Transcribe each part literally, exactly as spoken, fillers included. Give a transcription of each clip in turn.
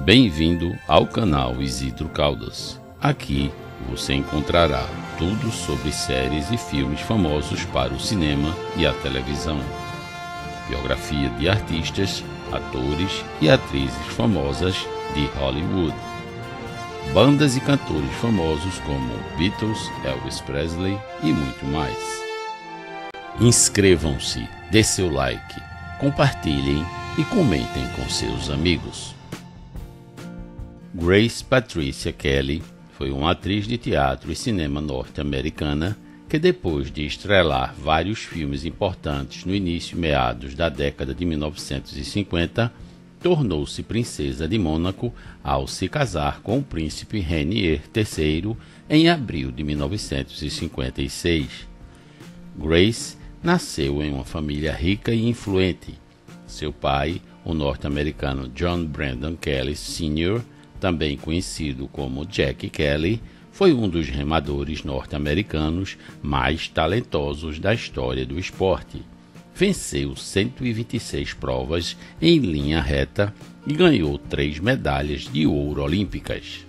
Bem-vindo ao canal Isidro Caldas. Aqui você encontrará tudo sobre séries e filmes famosos para o cinema e a televisão, biografia de artistas, atores e atrizes famosas de Hollywood, bandas e cantores famosos como Beatles, Elvis Presley e muito mais. Inscrevam-se, dê seu like, compartilhem e comentem com seus amigos. Grace Patricia Kelly foi uma atriz de teatro e cinema norte-americana que, depois de estrelar vários filmes importantes no início e meados da década de mil novecentos e cinquenta, tornou-se princesa de Mônaco ao se casar com o príncipe Rainier terceiro em abril de mil novecentos e cinquenta e seis. Grace nasceu em uma família rica e influente. Seu pai, o norte-americano John Brandon Kelly Sênior, também conhecido como Jack Kelly, foi um dos remadores norte-americanos mais talentosos da história do esporte. Venceu cento e vinte e seis provas em linha reta e ganhou três medalhas de ouro olímpicas.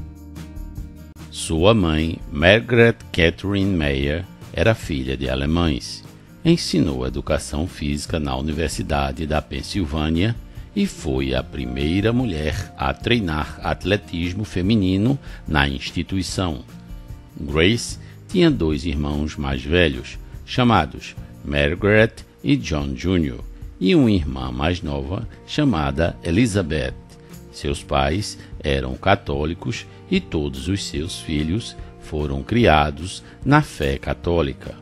Sua mãe, Margaret Catherine Meyer, era filha de alemães. Ensinou educação física na Universidade da Pensilvânia e foi a primeira mulher a treinar atletismo feminino na instituição. Grace tinha dois irmãos mais velhos, chamados Margaret e John Júnior, e uma irmã mais nova chamada Elizabeth. Seus pais eram católicos e todos os seus filhos foram criados na fé católica.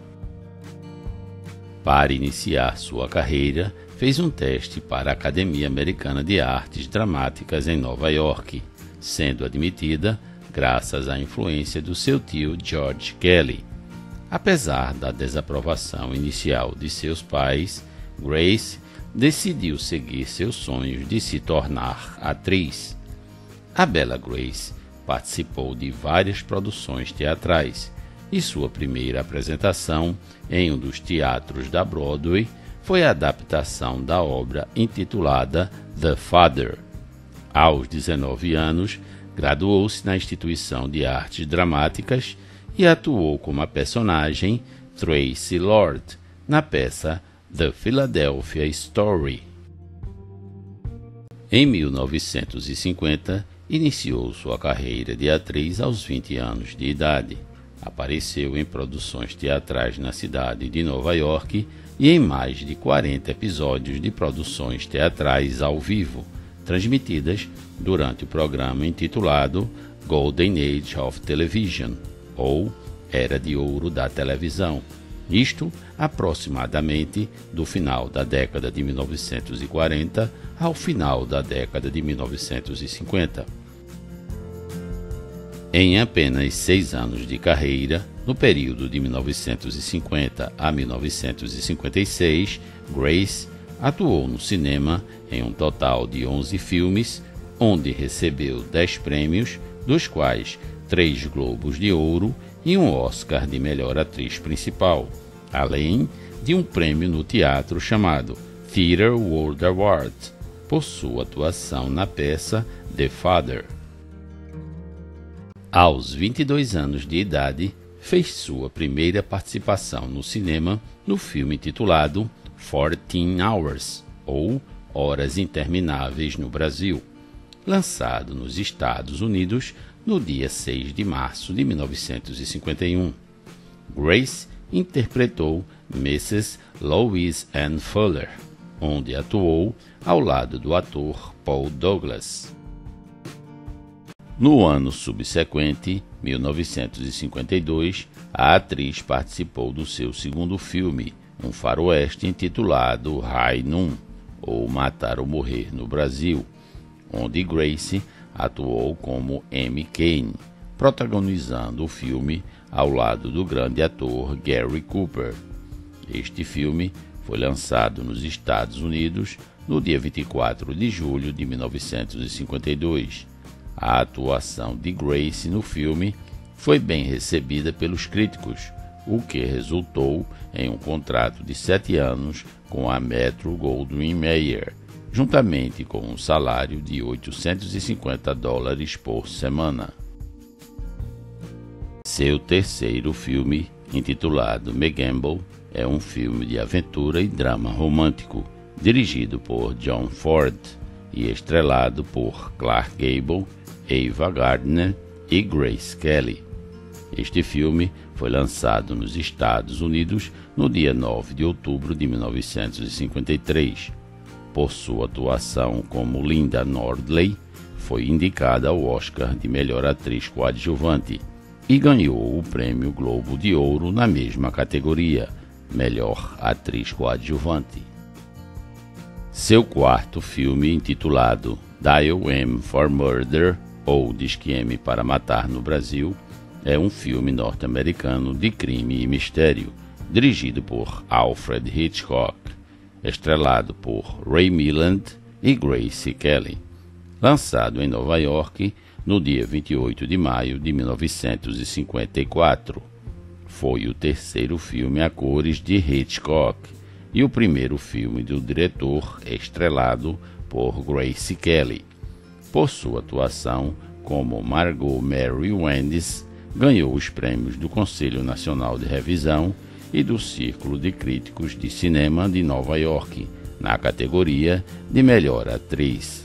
Para iniciar sua carreira, fez um teste para a Academia Americana de Artes Dramáticas em Nova York, sendo admitida graças à influência do seu tio George Kelly. Apesar da desaprovação inicial de seus pais, Grace decidiu seguir seus sonhos de se tornar atriz. A bela Grace participou de várias produções teatrais, e sua primeira apresentação em um dos teatros da Broadway foi a adaptação da obra intitulada The Father. Aos dezenove anos, graduou-se na Instituição de Artes Dramáticas e atuou como a personagem Tracy Lord na peça The Philadelphia Story. Em mil novecentos e cinquenta, iniciou sua carreira de atriz aos vinte anos de idade. Apareceu em produções teatrais na cidade de Nova York e em mais de quarenta episódios de produções teatrais ao vivo, transmitidas durante o programa intitulado Golden Age of Television, ou Era de Ouro da Televisão, isto aproximadamente do final da década de mil novecentos e quarenta ao final da década de mil novecentos e cinquenta. Em apenas seis anos de carreira, no período de mil novecentos e cinquenta a mil novecentos e cinquenta e seis, Grace atuou no cinema em um total de onze filmes, onde recebeu dez prêmios, dos quais três Globos de Ouro e um Oscar de melhor atriz principal, além de um prêmio no teatro chamado Theatre World Award, por sua atuação na peça The Father. Aos vinte e dois anos de idade, fez sua primeira participação no cinema no filme intitulado Fourteen Hours, ou Horas Intermináveis no Brasil, lançado nos Estados Unidos no dia seis de março de mil novecentos e cinquenta e um. Grace interpretou missus Louise Ann Fuller, onde atuou ao lado do ator Paul Douglas. No ano subsequente, mil novecentos e cinquenta e dois, a atriz participou do seu segundo filme, um faroeste intitulado High Noon, ou Matar ou Morrer no Brasil, onde Grace atuou como Amy Kane, protagonizando o filme ao lado do grande ator Gary Cooper. Este filme foi lançado nos Estados Unidos no dia vinte e quatro de julho de mil novecentos e cinquenta e dois. A atuação de Grace no filme foi bem recebida pelos críticos, o que resultou em um contrato de sete anos com a Metro-Goldwyn-Mayer, juntamente com um salário de oitocentos e cinquenta dólares por semana. Seu terceiro filme, intitulado McGamble, é um filme de aventura e drama romântico, dirigido por John Ford e estrelado por Clark Gable, Ava Gardner e Grace Kelly. Este filme foi lançado nos Estados Unidos no dia nove de outubro de mil novecentos e cinquenta e três. Por sua atuação como Linda Nordley, foi indicada ao Oscar de melhor atriz coadjuvante e ganhou o prêmio Globo de Ouro na mesma categoria, melhor atriz coadjuvante. Seu quarto filme, intitulado Dial M for Murder, ou Disque M para Matar no Brasil, é um filme norte-americano de crime e mistério, dirigido por Alfred Hitchcock, estrelado por Ray Milland e Grace Kelly, lançado em Nova York no dia vinte e oito de maio de mil novecentos e cinquenta e quatro. Foi o terceiro filme a cores de Hitchcock e o primeiro filme do diretor estrelado por Grace Kelly. Por sua atuação como Margot Mary Wendes, ganhou os prêmios do Conselho Nacional de Revisão e do Círculo de Críticos de Cinema de Nova York, na categoria de Melhor Atriz.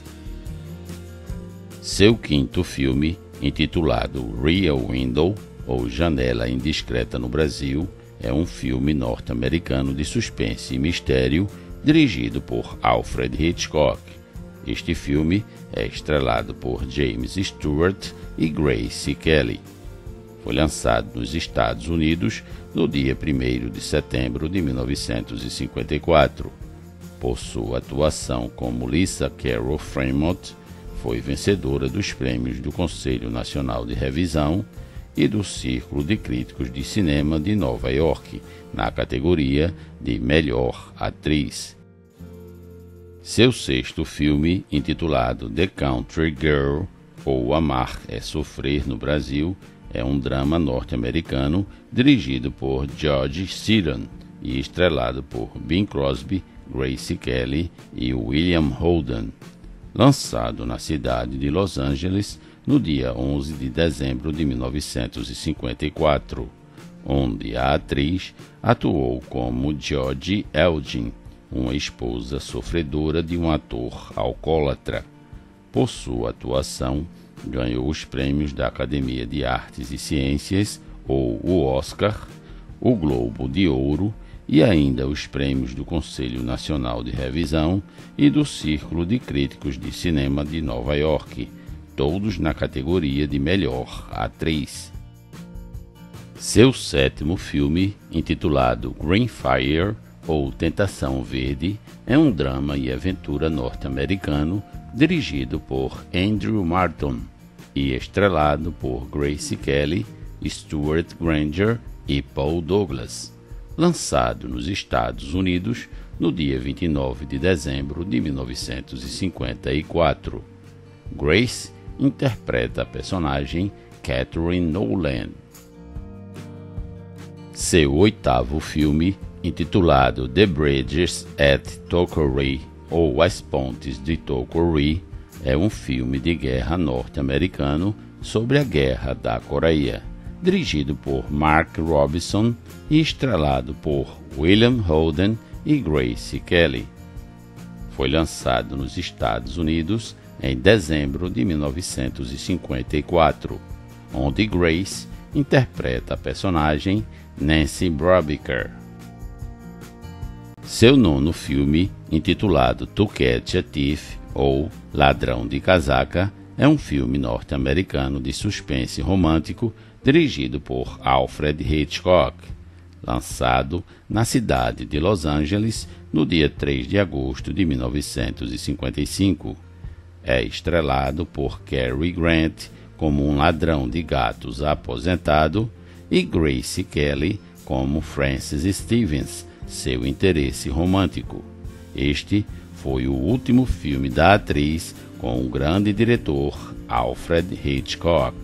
Seu quinto filme, intitulado Rear Window, ou Janela Indiscreta no Brasil, é um filme norte-americano de suspense e mistério, dirigido por Alfred Hitchcock. Este filme é estrelado por James Stewart e Grace Kelly. Foi lançado nos Estados Unidos no dia primeiro de setembro de mil novecentos e cinquenta e quatro. Por sua atuação como Lisa Carroll Fremont, foi vencedora dos prêmios do Conselho Nacional de Revisão e do Círculo de Críticos de Cinema de Nova York, na categoria de Melhor Atriz. Seu sexto filme, intitulado The Country Girl, ou Amar é Sofrer no Brasil, é um drama norte-americano dirigido por George Seaton e estrelado por Bing Crosby, Grace Kelly e William Holden. Lançado na cidade de Los Angeles no dia onze de dezembro de mil novecentos e cinquenta e quatro, onde a atriz atuou como George Elgin, uma esposa sofredora de um ator alcoólatra. Por sua atuação, ganhou os prêmios da Academia de Artes e Ciências, ou o Oscar, o Globo de Ouro e ainda os prêmios do Conselho Nacional de Revisão e do Círculo de Críticos de Cinema de Nova York, todos na categoria de Melhor Atriz. Seu sétimo filme, intitulado Green Fire, ou Tentação Verde, é um drama e aventura norte-americano dirigido por Andrew Marton e estrelado por Grace Kelly, Stuart Granger e Paul Douglas, lançado nos Estados Unidos no dia vinte e nove de dezembro de mil novecentos e cinquenta e quatro. Grace interpreta a personagem Catherine Nolan. Seu oitavo filme, intitulado The Bridges at Tokory, ou As Pontes de Tokory, é um filme de guerra norte-americano sobre a Guerra da Coreia, dirigido por Mark Robinson e estrelado por William Holden e Grace Kelly. Foi lançado nos Estados Unidos em dezembro de mil novecentos e cinquenta e quatro, onde Grace interpreta a personagem Nancy Brabiker. Seu nono filme, intitulado To Catch a Thief, ou Ladrão de Casaca, é um filme norte-americano de suspense romântico dirigido por Alfred Hitchcock, lançado na cidade de Los Angeles no dia três de agosto de mil novecentos e cinquenta e cinco. É estrelado por Cary Grant como um ladrão de gatos aposentado e Grace Kelly como Frances Stevens, seu interesse romântico. Este foi o último filme da atriz com o grande diretor Alfred Hitchcock.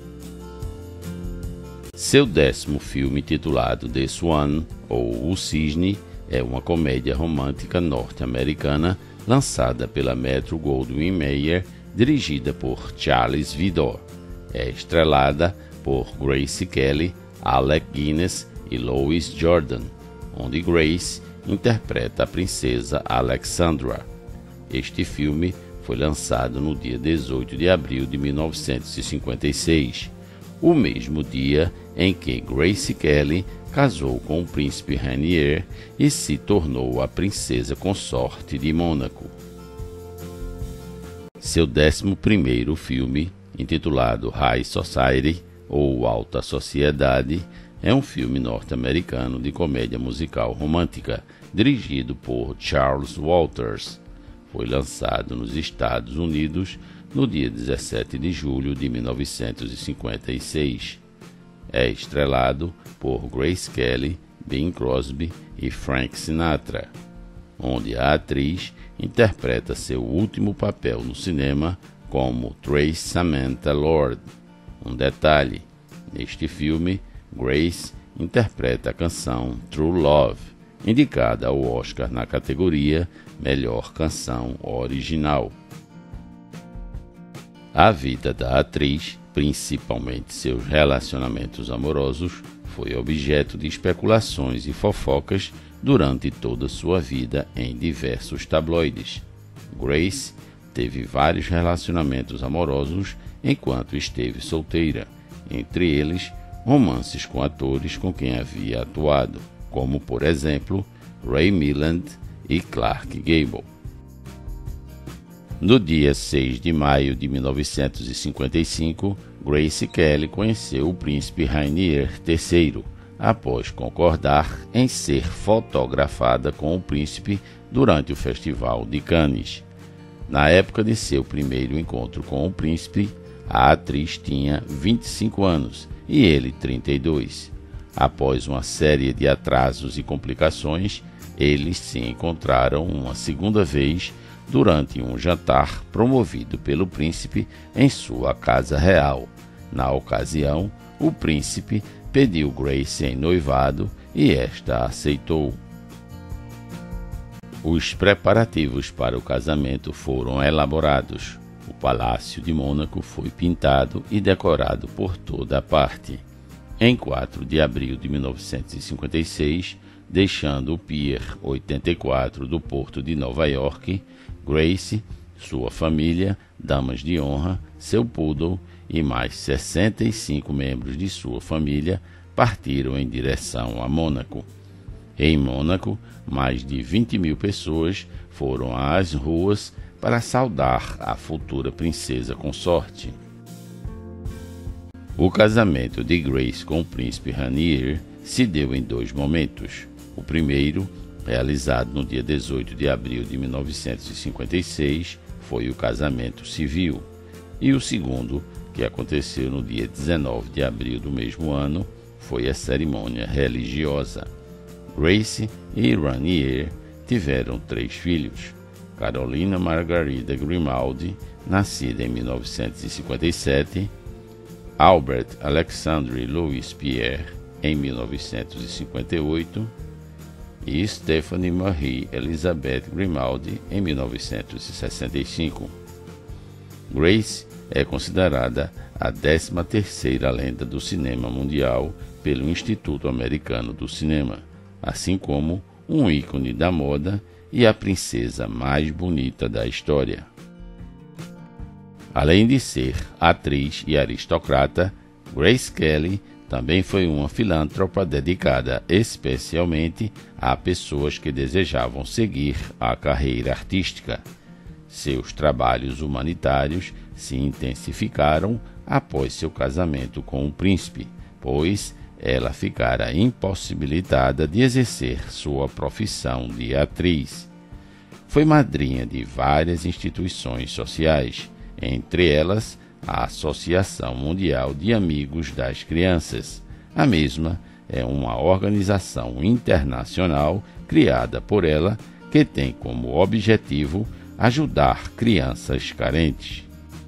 Seu décimo filme, titulado The Swan, ou O Cisne, é uma comédia romântica norte-americana lançada pela Metro-Goldwyn-Mayer, dirigida por Charles Vidor. É estrelada por Grace Kelly, Alec Guinness e Louis Jordan, onde Grace interpreta a princesa Alexandra. Este filme foi lançado no dia dezoito de abril de mil novecentos e cinquenta e seis, o mesmo dia em que Grace Kelly casou com o príncipe Rainier e se tornou a princesa consorte de Mônaco. Seu décimo primeiro filme, intitulado High Society, ou Alta Sociedade, é um filme norte-americano de comédia musical romântica, dirigido por Charles Walters. Foi lançado nos Estados Unidos no dia dezessete de julho de mil novecentos e cinquenta e seis. É estrelado por Grace Kelly, Bing Crosby e Frank Sinatra, onde a atriz interpreta seu último papel no cinema como Trace Samantha Lord. Um detalhe: neste filme, Grace interpreta a canção True Love, indicada ao Oscar na categoria Melhor Canção Original. A vida da atriz, principalmente seus relacionamentos amorosos, foi objeto de especulações e fofocas durante toda sua vida em diversos tabloides. Grace teve vários relacionamentos amorosos enquanto esteve solteira, entre eles romances com atores com quem havia atuado, como, por exemplo, Ray Milland e Clark Gable. No dia seis de maio de mil novecentos e cinquenta e cinco, Grace Kelly conheceu o príncipe Rainier terceiro, após concordar em ser fotografada com o príncipe durante o Festival de Cannes. Na época de seu primeiro encontro com o príncipe, a atriz tinha vinte e cinco anos e ele trinta e dois. Após uma série de atrasos e complicações, eles se encontraram uma segunda vez durante um jantar promovido pelo príncipe em sua casa real. Na ocasião, o príncipe pediu Grace em noivado e esta aceitou. Os preparativos para o casamento foram elaborados. O Palácio de Mônaco foi pintado e decorado por toda a parte. Em quatro de abril de mil novecentos e cinquenta e seis, deixando o Pier oitenta e quatro do Porto de Nova York, Grace, sua família, damas de honra, seu poodle e mais sessenta e cinco membros de sua família partiram em direção a Mônaco. Em Mônaco, mais de vinte mil pessoas foram às ruas para saudar a futura princesa consorte. O casamento de Grace com o príncipe Rainier se deu em dois momentos. O primeiro, realizado no dia dezoito de abril de mil novecentos e cinquenta e seis, foi o casamento civil, e o segundo, que aconteceu no dia dezenove de abril do mesmo ano, foi a cerimônia religiosa. Grace e Rainier tiveram três filhos: Carolina Margarida Grimaldi, nascida em mil novecentos e cinquenta e sete, Albert Alexandre Louis Pierre, em mil novecentos e cinquenta e oito, e Stephanie Marie Elizabeth Grimaldi, em mil novecentos e sessenta e cinco. Grace é considerada a décima terceira lenda do cinema mundial pelo Instituto Americano do Cinema, assim como um ícone da moda e a princesa mais bonita da história. Além de ser atriz e aristocrata, Grace Kelly também foi uma filântropa dedicada especialmente a pessoas que desejavam seguir a carreira artística. Seus trabalhos humanitários se intensificaram após seu casamento com o príncipe, pois ela ficara impossibilitada de exercer sua profissão de atriz. Foi madrinha de várias instituições sociais, entre elas a Associação Mundial de Amigos das Crianças. A mesma é uma organização internacional criada por ela que tem como objetivo ajudar crianças carentes.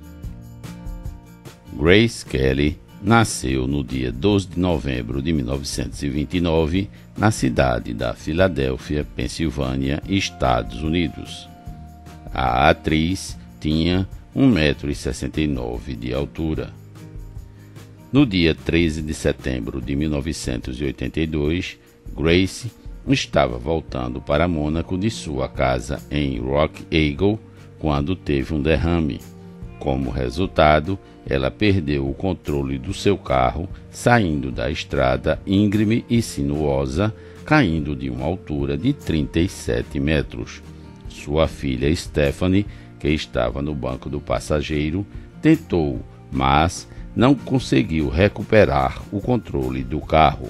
Grace Kelly nasceu no dia doze de novembro de mil novecentos e vinte e nove na cidade da Filadélfia, Pensilvânia, Estados Unidos. A atriz tinha um metro e sessenta e nove de altura. No dia treze de setembro de mil novecentos e oitenta e dois, Grace estava voltando para Mônaco de sua casa em Rock Eagle quando teve um derrame. Como resultado, ela perdeu o controle do seu carro, saindo da estrada íngreme e sinuosa, caindo de uma altura de trinta e sete metros. Sua filha Stephanie, que estava no banco do passageiro, tentou, mas não conseguiu recuperar o controle do carro.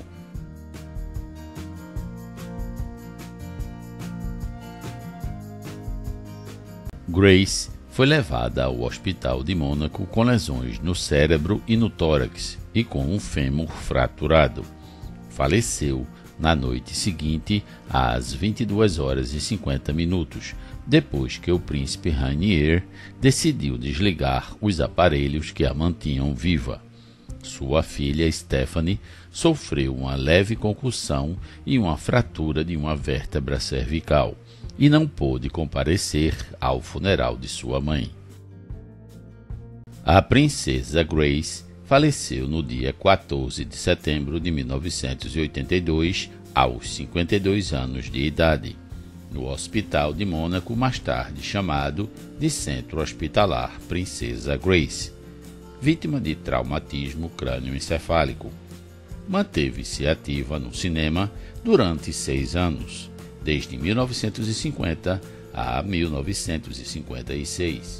Grace foi levada ao hospital de Mônaco com lesões no cérebro e no tórax e com um fêmur fraturado. Faleceu na noite seguinte, às vinte e duas horas e cinquenta minutos, depois que o príncipe Rainier decidiu desligar os aparelhos que a mantinham viva. Sua filha Stephanie sofreu uma leve concussão e uma fratura de uma vértebra cervical e não pôde comparecer ao funeral de sua mãe. A princesa Grace faleceu no dia quatorze de setembro de mil novecentos e oitenta e dois, aos cinquenta e dois anos de idade, no Hospital de Mônaco, mais tarde chamado de Centro Hospitalar Princesa Grace, vítima de traumatismo crânioencefálico. Manteve-se ativa no cinema durante seis anos, desde mil novecentos e cinquenta a mil novecentos e cinquenta e seis.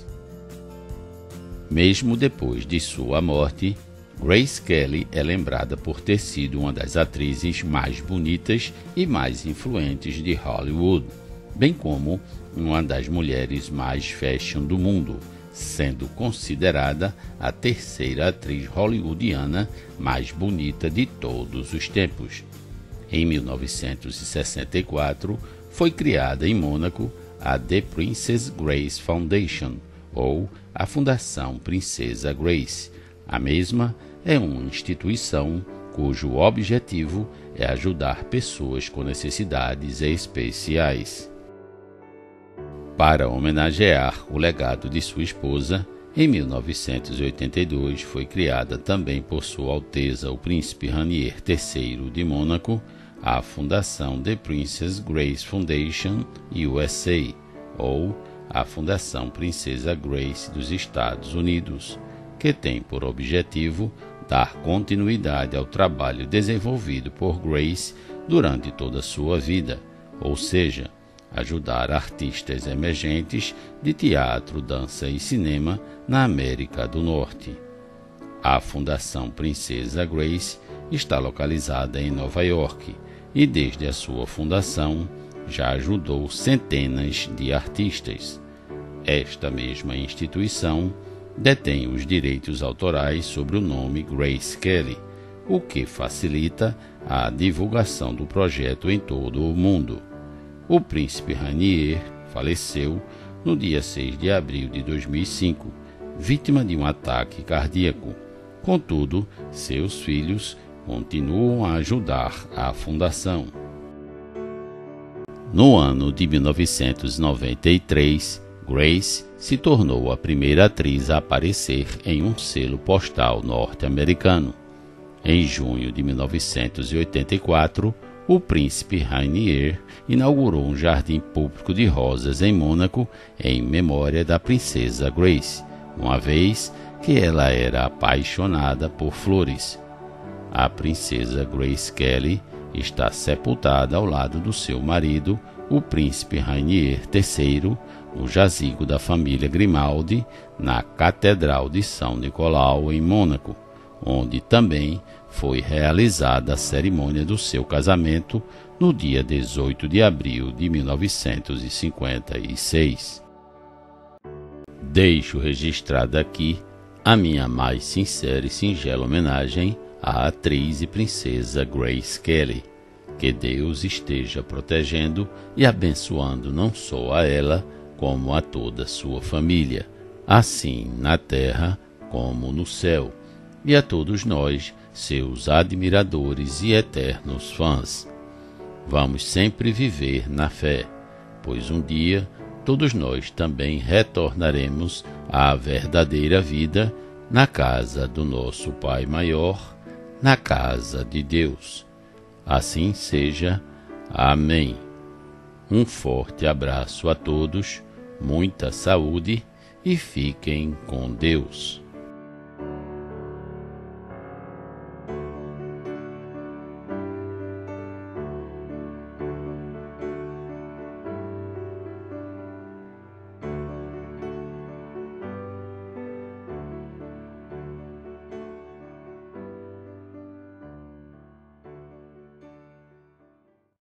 Mesmo depois de sua morte, Grace Kelly é lembrada por ter sido uma das atrizes mais bonitas e mais influentes de Hollywood, bem como uma das mulheres mais fashion do mundo, sendo considerada a terceira atriz hollywoodiana mais bonita de todos os tempos. Em mil novecentos e sessenta e quatro, foi criada em Mônaco a The Princess Grace Foundation, ou a Fundação Princesa Grace. A mesma é uma instituição cujo objetivo é ajudar pessoas com necessidades especiais. Para homenagear o legado de sua esposa, em mil novecentos e oitenta e dois foi criada também por Sua Alteza o Príncipe Rainier terceiro de Mônaco a Fundação The Princess Grace Foundation U S A, ou a Fundação Princesa Grace dos Estados Unidos, que tem por objetivo dar continuidade ao trabalho desenvolvido por Grace durante toda a sua vida, ou seja, ajudar artistas emergentes de teatro, dança e cinema na América do Norte. A Fundação Princesa Grace está localizada em Nova York e, desde a sua fundação, já ajudou centenas de artistas. Esta mesma instituição detém os direitos autorais sobre o nome Grace Kelly, o que facilita a divulgação do projeto em todo o mundo. O príncipe Rainier faleceu no dia seis de abril de dois mil e cinco, vítima de um ataque cardíaco. Contudo, seus filhos continuam a ajudar a fundação. No ano de mil novecentos e noventa e três, Grace se tornou a primeira atriz a aparecer em um selo postal norte-americano. Em junho de mil novecentos e oitenta e quatro, o príncipe Rainier inaugurou um jardim público de rosas em Mônaco em memória da princesa Grace, uma vez que ela era apaixonada por flores. A princesa Grace Kelly está sepultada ao lado do seu marido, o príncipe Rainier terceiro, no jazigo da família Grimaldi, na Catedral de São Nicolau, em Mônaco, onde também foi realizada a cerimônia do seu casamento no dia dezoito de abril de mil novecentos e cinquenta e seis. Deixo registrada aqui a minha mais sincera e singela homenagem à atriz e princesa Grace Kelly. Que Deus esteja protegendo e abençoando não só a ela, como a toda a sua família, assim na terra como no céu, e a todos nós, seus admiradores e eternos fãs. Vamos sempre viver na fé, pois um dia todos nós também retornaremos à verdadeira vida na casa do nosso Pai Maior, na casa de Deus. Assim seja. Amém. Um forte abraço a todos, muita saúde e fiquem com Deus.